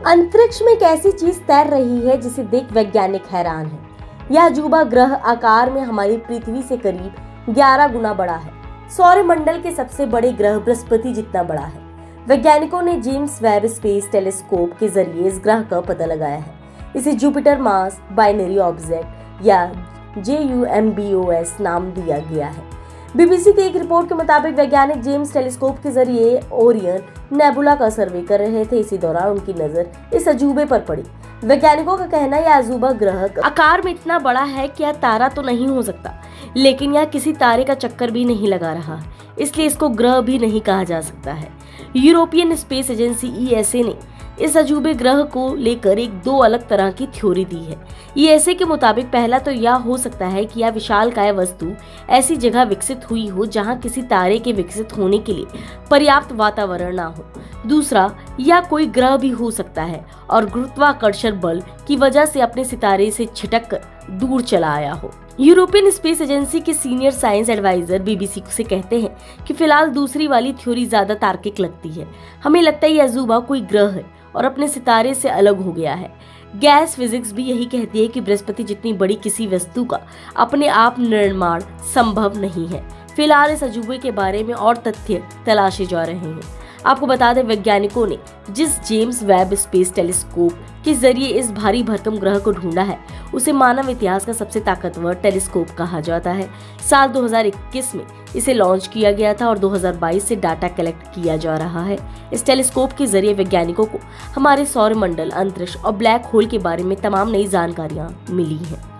अंतरिक्ष में एक ऐसी चीज तैर रही है जिसे देख वैज्ञानिक हैरान हैं। यह अजूबा ग्रह आकार में हमारी पृथ्वी से करीब 11 गुना बड़ा है। सौरमंडल के सबसे बड़े ग्रह बृहस्पति जितना बड़ा है। वैज्ञानिकों ने जेम्स वेब स्पेस टेलीस्कोप के जरिए इस ग्रह का पता लगाया है। इसे जुपिटर मास बाइनरी ऑब्जेक्ट या JUMBOS नाम दिया गया है। बीबीसी की एक रिपोर्ट के मुताबिक वैज्ञानिक जेम्स टेलीस्कोप के जरिए ओरियन नेबुला का सर्वे कर रहे थे। इसी दौरान उनकी नजर इस अजूबे पर पड़ी। वैज्ञानिकों का कहना है यह अजूबा ग्रह आकार में इतना बड़ा है कि यह तारा तो नहीं हो सकता, लेकिन यह किसी तारे का चक्कर भी नहीं लगा रहा, इसलिए इसको ग्रह भी नहीं कहा जा सकता है। यूरोपियन स्पेस एजेंसी ESA ने इस अजूबे ग्रह को लेकर दो अलग तरह की थ्योरी दी है। ESA के मुताबिक पहला तो यह हो सकता है कि यह विशालकाय वस्तु ऐसी जगह विकसित हुई हो जहां किसी तारे के विकसित होने के लिए पर्याप्त वातावरण ना हो। दूसरा, यह कोई ग्रह भी हो सकता है और गुरुत्वाकर्षण बल की वजह से अपने सितारे से छिटक कर दूर चला आया हो। यूरोपियन स्पेस एजेंसी के सीनियर साइंस एडवाइजर BBC से कहते हैं कि फिलहाल दूसरी वाली थ्योरी ज्यादा तार्किक लगती है। हमें लगता है यह अजूबा कोई ग्रह है और अपने सितारे से अलग हो गया है। गैस फिजिक्स भी यही कहती है कि बृहस्पति जितनी बड़ी किसी वस्तु का अपने आप निर्माण संभव नहीं है। फिलहाल इस अजूबे के बारे में और तथ्य तलाशे जा रहे हैं। आपको बता दें, वैज्ञानिकों ने जिस जेम्स वेब स्पेस टेलीस्कोप के जरिए इस भारी भरकम ग्रह को ढूंढा है उसे मानव इतिहास का सबसे ताकतवर टेलीस्कोप कहा जाता है। साल 2021 में इसे लॉन्च किया गया था और 2022 से डाटा कलेक्ट किया जा रहा है। इस टेलीस्कोप के जरिए वैज्ञानिकों को हमारे सौरमंडल, अंतरिक्ष और ब्लैक होल के बारे में तमाम नई जानकारियां मिली हैं।